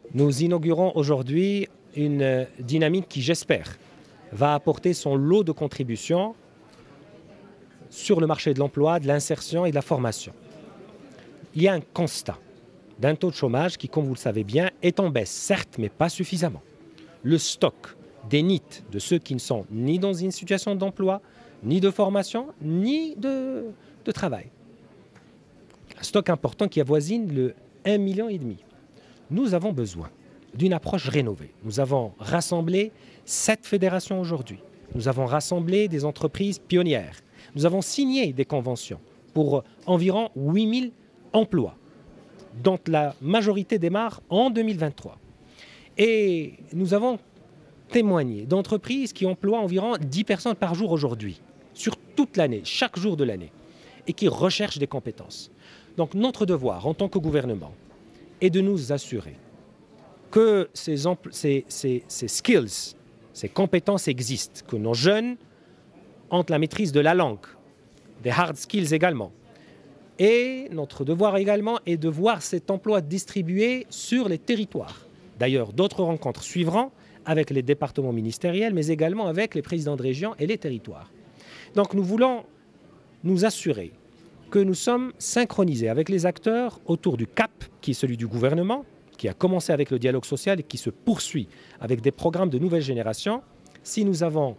Nous inaugurons aujourd'hui une dynamique qui, j'espère, va apporter son lot de contributions sur le marché de l'emploi, de l'insertion et de la formation. Il y a un constat d'un taux de chômage qui, comme vous le savez bien, est en baisse, certes, mais pas suffisamment. Le stock des NEET, de ceux qui ne sont ni dans une situation d'emploi, ni de formation, ni de travail. Un stock important qui avoisine le 1,5 million. Nous avons besoin d'une approche rénovée. Nous avons rassemblé 7 fédérations aujourd'hui. Nous avons rassemblé des entreprises pionnières. Nous avons signé des conventions pour environ 8000 emplois, dont la majorité démarre en 2023. Et nous avons témoigné d'entreprises qui emploient environ 10 personnes par jour aujourd'hui, sur toute l'année, chaque jour de l'année, et qui recherchent des compétences. Donc notre devoir en tant que gouvernement est de nous assurer que ces skills, ces compétences existent, que nos jeunes ont la maîtrise de la langue, des hard skills également. Et notre devoir également est de voir cet emploi distribué sur les territoires. D'ailleurs, d'autres rencontres suivront avec les départements ministériels, mais également avec les présidents de région et les territoires. Donc nous voulons nous assurer que nous sommes synchronisés avec les acteurs autour du cap, qui est celui du gouvernement, qui a commencé avec le dialogue social et qui se poursuit avec des programmes de nouvelle génération. Si nous avons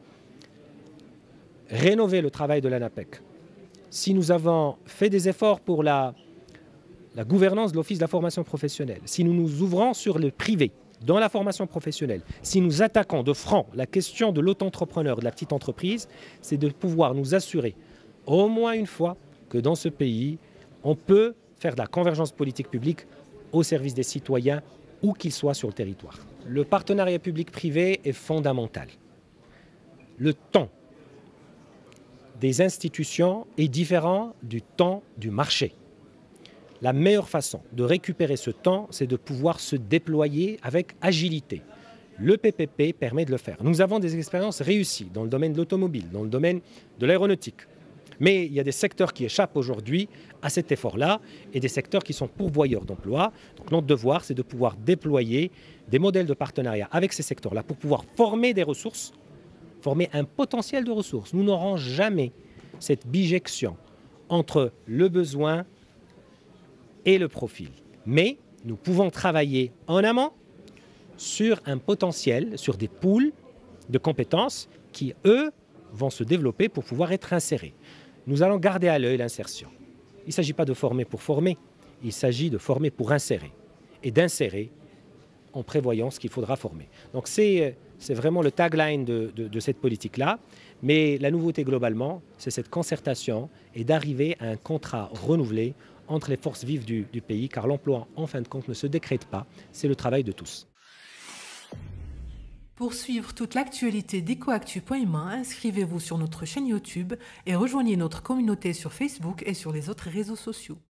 rénové le travail de l'ANAPEC, si nous avons fait des efforts pour la gouvernance de l'Office de la formation professionnelle, si nous nous ouvrons sur le privé dans la formation professionnelle, si nous attaquons de front la question de l'auto-entrepreneur, de la petite entreprise, c'est de pouvoir nous assurer au moins une fois que dans ce pays, on peut faire de la convergence politique publique au service des citoyens, où qu'ils soient sur le territoire. Le partenariat public-privé est fondamental. Le temps des institutions est différent du temps du marché. La meilleure façon de récupérer ce temps, c'est de pouvoir se déployer avec agilité. Le PPP permet de le faire. Nous avons des expériences réussies dans le domaine de l'automobile, dans le domaine de l'aéronautique. Mais il y a des secteurs qui échappent aujourd'hui à cet effort-là et des secteurs qui sont pourvoyeurs d'emplois. Donc notre devoir, c'est de pouvoir déployer des modèles de partenariat avec ces secteurs-là pour pouvoir former des ressources, former un potentiel de ressources. Nous n'aurons jamais cette bijection entre le besoin et le profil. Mais nous pouvons travailler en amont sur un potentiel, sur des pools de compétences qui, eux, vont se développer pour pouvoir être insérés. Nous allons garder à l'œil l'insertion. Il ne s'agit pas de former pour former, il s'agit de former pour insérer et d'insérer en prévoyant ce qu'il faudra former. Donc c'est vraiment le tagline de cette politique-là. Mais la nouveauté globalement, c'est cette concertation et d'arriver à un contrat renouvelé entre les forces vives du pays, car l'emploi, en fin de compte, ne se décrète pas, c'est le travail de tous. Pour suivre toute l'actualité d'EcoActu.ma, inscrivez-vous sur notre chaîne YouTube et rejoignez notre communauté sur Facebook et sur les autres réseaux sociaux.